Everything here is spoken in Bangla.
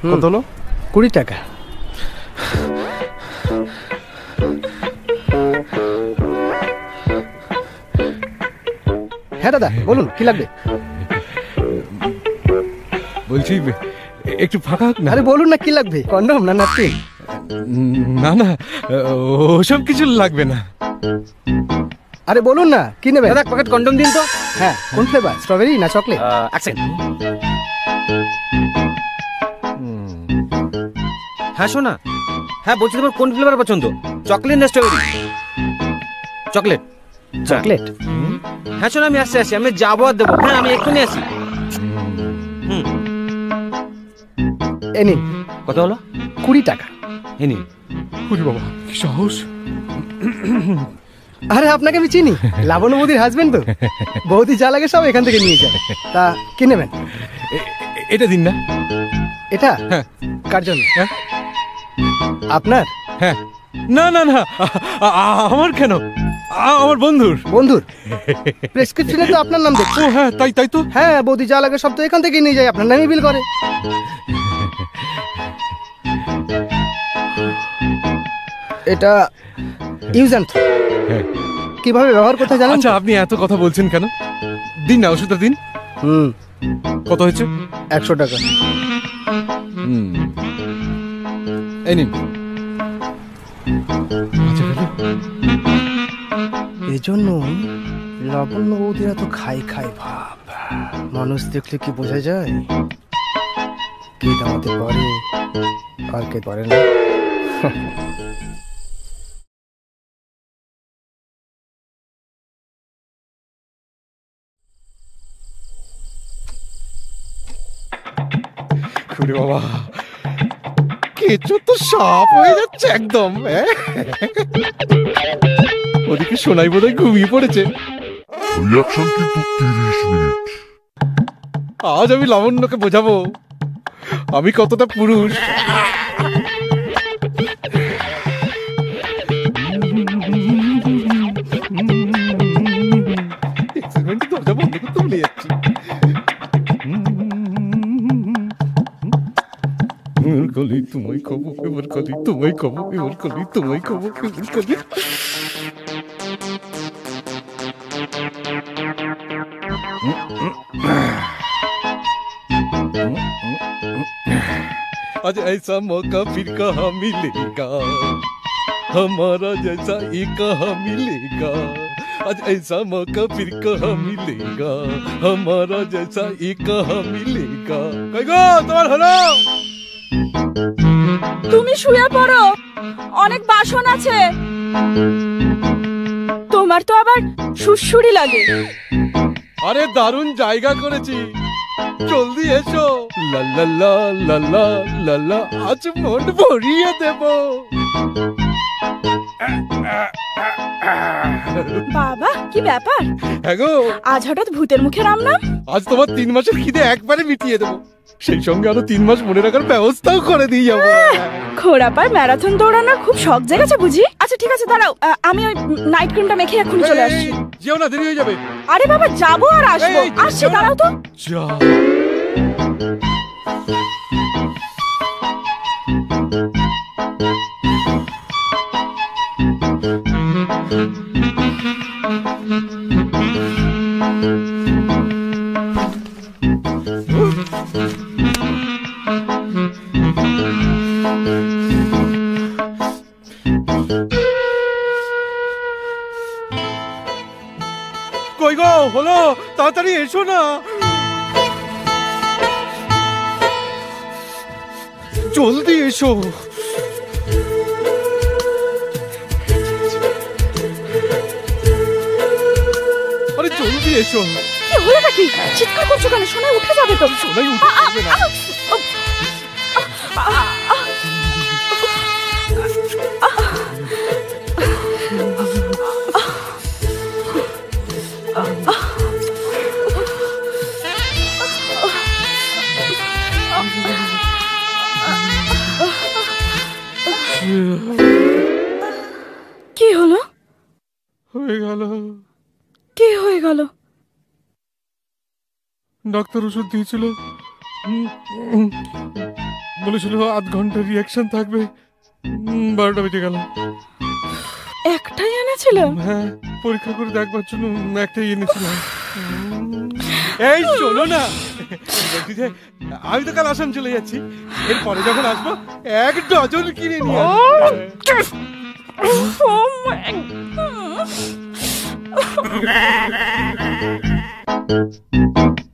কত হলো? 20 টাকা। হ্যাঁ দাদা বলুন, কি লাগবে? বলছি একটু ফাঁকা হোক না। আরে বলুন না, কি লাগবে? কন্ডম না ন্যাপকিন? না না, ওসব কিছু লাগবে না। আরে বলুন না, কি নেবেন? দাদা, এক প্যাকেট কন্ডম দিন তো। হ্যাঁ, কোন ফ্লেভার? স্ট্রবেরি না চকলেট? এক সেকেন্ড। হ্যাঁ শোনা, হ্যাঁ বলছি তোমার কোন ফ্লেভার পছন্দ? চকলেট না স্ট্রবেরি? চকলেট। চকলেট? হ্যাঁ শোনা, আমি আসছি, আমি যাবো আর দেবো। হ্যাঁ আমি এক্ষুনি আসি। এ নিন। কত হলো? 20 টাকা। এ নিন। ওরে বাবা, কি সাহস! আরে আপনাকে আমি চিনি, লাবণ্য বৌদির হাজবেন্ড তো। বৌদি যা লাগে সব এখান থেকে নিয়ে যায়। তা কি নেবেন? এটা দিন না। এটা? হ্যাঁ। কার জন্য? হ্যাঁ আপনার? হ্যাঁ। না না না, আমার কেন, আমার বন্ধুর। বন্ধুর? প্রেসক্রিপশনে তো আপনার নাম দেখছি। ও হ্যাঁ, তাই তো। হ্যাঁ, বৌদি যা লাগে সব তো এখান থেকে নিয়ে যায়, আপনার নামই বিল করে। এটা ইউজ অ্যান্ড থ্রো। কিভাবে ব্যবহার করতে জানেন? আচ্ছা, আপনি এত কথা বলছেন কেন? দিন না, ওষুধটা দিন। কত হয়েছে? 100 টাকা। এই নিন। এজন্য লাবণ্য বৌদিরা তো খাই খাই ভাব। মানুষ দেখলে কি বোঝা যায় কে দামাতে পারে আর কে পারে না। ওরে বাবা, কেঁচো তো সাপ হয়ে যাচ্ছে একদম। ওদিকে সোনাই বোধহয় ঘুমিয়ে পড়েছে। রিঅ্যাকশন কিন্তু 30 মিনিট। আজ আমি লাবণ্যকে বোঝাবো আমি কতটা পুরুষ। দরজা বন্ধ করতে ভুলে যাচ্ছি। কলি তোমায় খাবো, এবার কলি তোমায় খাবো, এবার কলি তোমায় খাবো, এবার কলি। आज ऐसा मौका फिर कहाँ मिलेगा, हमारा जैसा ये कहाँ मिलेगा। आज ऐसा मौका फिर कहाँ मिलेगा, हमारा जैसा ये कहाँ मिलेगा। कई गो তোমার হলো? তুমি শুয়ে পড়ো, অনেক বাসন আছে। তোমার তো আবার সুড়সুড়ি লাগে। আরে দারুণ জায়গা করেছি, জলদি এসো। লা লা লা লা লা লা লা, আজ মন ভরিয়ে দেব। বাবা, কি ব্যাপার? হ্যাঁ গো, আজ হঠাৎ ভূতের মুখে রাম নাম? আজ তোমার 3 মাসের খিদে একবারে মিটিয়ে দেবো, সেই সঙ্গে আরো 3 মাস মনে রাখার ব্যবস্থাও করে দিয়ে যাবো। খোড়াপার ম্যারাথন দৌড়ানোর খুব শখ জেগেছে বুঝি? আচ্ছা ঠিক আছে, দাঁড়াও, আমি ওই নাইট ক্রিমটা মেখে এক্ষুনি চলে আসছি। যেও না, দেরি হয়ে যাবে। আরে বাবা, যাবো আর আসবো। আসছি, দাঁড়াও তো। যা। কই গো, হলো? তাড়াতাড়ি এসো না। জলদি এসো। আরে জলদি এসো। কি হলো নাকি? চিৎকার করছো কেন? সোনাই উঠে যাবে তো। সোনাই উঠে যাবে না। কি হলো? হয়ে গেল। কি হয়ে গেল? ডাক্তার ওষুধ দিয়েছিল, বলেছিল 8 ঘন্টা রিয়াকশন থাকবে। 12টা বেজে গেল। একটাই এনেছিলাম। হ্যাঁ, পরীক্ষা করে দেখবার জন্য একটাই এনেছিলাম। এই শোনো না, বলছি যে আমি তো কাল আসাম চলে যাচ্ছি, এরপরে যখন আসবো 1 ডজন কিনে নিয়ে আসবো।